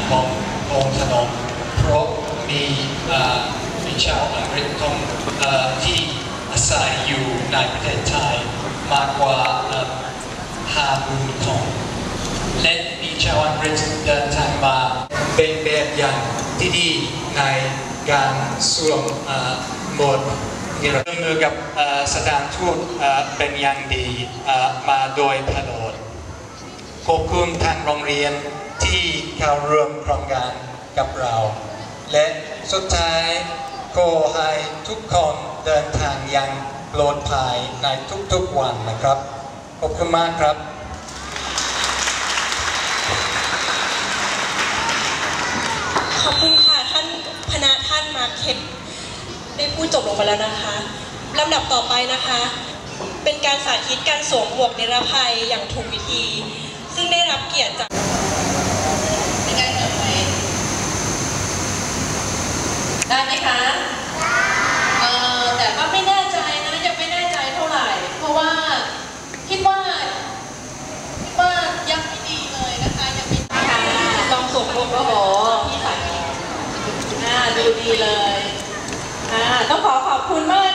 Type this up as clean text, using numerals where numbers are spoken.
ขององค์ถนนเพราะมีชาวอังกฤษที่อาศัยอยู่ในประเทศไทยมากกว่า50,000 คนและมีชาวอังกฤษเดินทางมาเป็นแบบอย่างที่ดีในการสวมหมวกร่วมมือกับสถานทูตเป็นอย่างดีมาโดยตลอดขอบคุณทางโรงเรียนที่เข้าร่วมโครงการกับเราและสุดท้ายขอให้ทุกคนเดินทางอย่างปลอดภัยในทุกๆวันนะครับขอบคุณมากครับขอบคุณค่ะท่านคณะท่านมาเก็ตได้พูดจบลงมาแล้วนะคะลำดับต่อไปนะคะเป็นการสาธิตการสวมหมวกนิรภัยอย่างถูกวิธีซึ่งได้รับเกียรติจากได้ไหมคะแต่ว่าไม่แน่ใจนะยังไม่แน่ใจเท่าไหร่เพราะว่าคิดว่ายังไม่ดีเลยนะคะยังไม่ลองสวมหมวกก็ที่ใส่ดูดีเลยต้องขอบคุณมาก